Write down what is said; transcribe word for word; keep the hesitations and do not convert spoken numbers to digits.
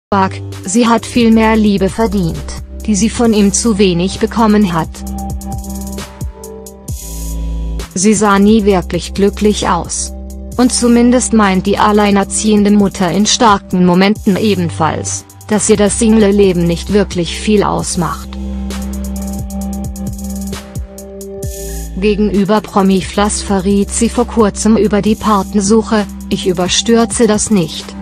Quark, sie hat viel mehr Liebe verdient, die sie von ihm zu wenig bekommen hat. Sie sah nie wirklich glücklich aus. Und zumindest meint die alleinerziehende Mutter in starken Momenten ebenfalls, dass ihr das Single-Leben nicht wirklich viel ausmacht. Gegenüber Promiflash verriet sie vor kurzem über die Partnersuche: „Ich überstürze das nicht.